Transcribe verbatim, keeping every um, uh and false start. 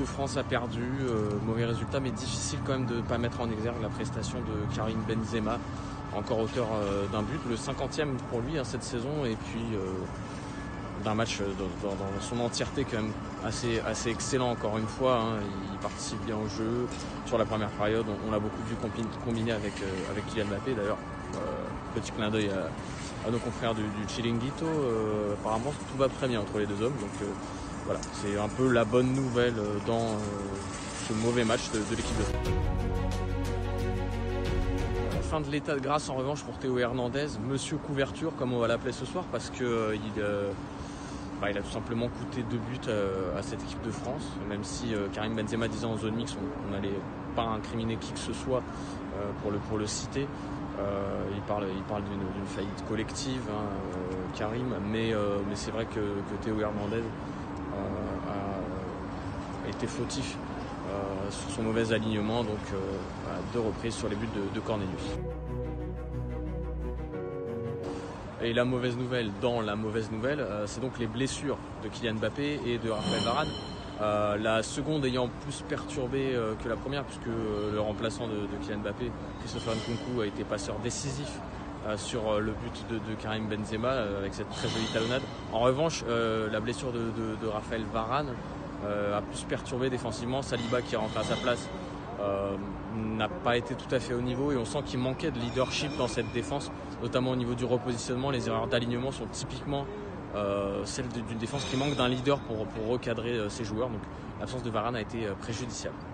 de France a perdu, euh, mauvais résultat, mais difficile quand même de ne pas mettre en exergue la prestation de Karim Benzema, encore auteur euh, d'un but, le cinquantième pour lui hein, cette saison, et puis euh, d'un match dans, dans, dans son entièreté quand même assez, assez excellent encore une fois. Hein. Il participe bien au jeu. Sur la première période, on, on l'a beaucoup vu combiner avec, euh, avec Kylian Mbappé d'ailleurs. Euh, petit clin d'œil à, à nos confrères du, du Chiringuito. Euh, apparemment tout va très bien entre les deux hommes. Donc euh, voilà, c'est un peu la bonne nouvelle dans euh, ce mauvais match de, de l'équipe de France. Fin de l'état de grâce en revanche pour Théo Hernandez, Monsieur Couverture comme on va l'appeler ce soir, parce que euh, il, euh, bah, il a tout simplement coûté deux buts euh, à cette équipe de France, même si euh, Karim Benzema disait en zone mix on n'allait pas incriminer qui que ce soit euh, pour, le, pour le citer. Euh, il parle, il parle d'une faillite collective, hein, euh, Karim, mais, euh, mais c'est vrai que, que Théo Hernandez euh, a été fautif Euh, sur son mauvais alignement, donc euh, à deux reprises sur les buts de, de Cornelius. Et la mauvaise nouvelle dans la mauvaise nouvelle, euh, c'est donc les blessures de Kylian Mbappé et de Raphaël Varane. Euh, la seconde ayant plus perturbé euh, que la première, puisque euh, le remplaçant de, de Kylian Mbappé, Christopher Nkunku, a été passeur décisif euh, sur euh, le but de, de Karim Benzema euh, avec cette très jolie talonnade. En revanche, euh, la blessure de, de, de Raphaël Varane Euh, a plus perturbé défensivement. Saliba qui est rentré à sa place euh, n'a pas été tout à fait au niveau et on sent qu'il manquait de leadership dans cette défense, notamment au niveau du repositionnement. Les erreurs d'alignement sont typiquement euh, celles d'une défense qui manque d'un leader pour, pour recadrer euh, ses joueurs, donc l'absence de Varane a été euh, préjudiciable.